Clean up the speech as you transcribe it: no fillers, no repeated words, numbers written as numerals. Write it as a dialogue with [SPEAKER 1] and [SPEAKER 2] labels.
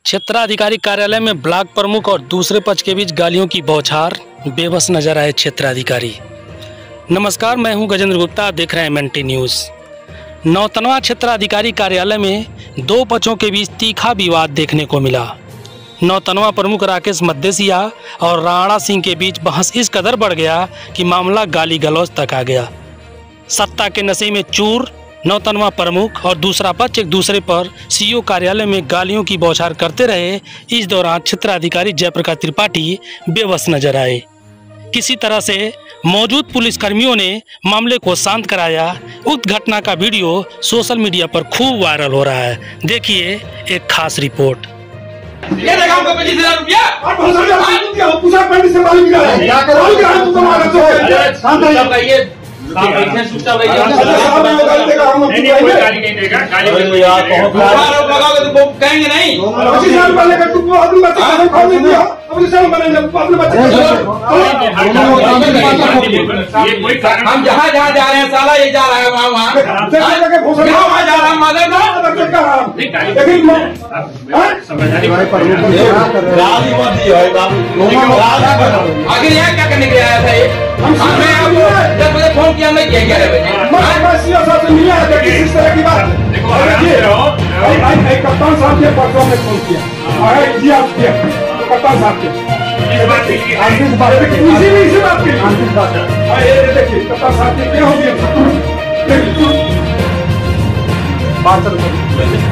[SPEAKER 1] क्षेत्राधिकारी कार्यालय में ब्लॉक प्रमुख और दूसरे पक्ष के बीच गालियों की बौछार, बेबस नजर आए क्षेत्राधिकारी। नमस्कार, मैं हूं गजेंद्र गुप्ता, आप देख रहे हैं MNT न्यूज़। नौतनवा क्षेत्राधिकारी कार्यालय में दो पक्षों के बीच तीखा विवाद देखने को मिला। नौतनवा प्रमुख राकेश मद्देसिया और राणा सिंह के बीच बहस इस कदर बढ़ गया कि मामला गाली गलौज तक आ गया। सत्ता के नशे में चूर नौतनवा प्रमुख और दूसरा पक्ष एक दूसरे पर सीईओ कार्यालय में गालियों की बौछार करते रहे। इस दौरान क्षेत्राधिकारी जयप्रकाश त्रिपाठी बेबस नजर आए। किसी तरह से मौजूद पुलिसकर्मियों ने मामले को शांत कराया। उक्त घटना का वीडियो सोशल मीडिया पर खूब वायरल हो रहा है। देखिए एक खास रिपोर्ट।
[SPEAKER 2] ये लगाओ 25,000 रुपया
[SPEAKER 3] और पूछा पंडित से मालूम क्या है? क्या करो क्या तुम तुम्हारा तो शांत रहिए,
[SPEAKER 2] चुपचाप रहिए।
[SPEAKER 3] नहीं कोई गाली नहीं देगा, गाली यार
[SPEAKER 2] आरोप लगाओगे तो कहेंगे नहीं।
[SPEAKER 3] 25,000 रुपया लेकर तुम अपने बच्चे को खाने नहीं दिया, अपने सब बने अपने बच्चे
[SPEAKER 2] ये कोई हम जहाँ जहाँ जा रहे हैं साला ये जा रहा है वहाँ जा रहा है मदद आखिर यहाँ क्या करने के लिए आया था ये? हमने आपको 10 बजे फोन किया, मैं क्या 11 बजे
[SPEAKER 3] कप्तान साहब के परसों में फोन किया, कप्तान साहब के इसी बात के देखिए कप्तान साहब के क्या हो गया।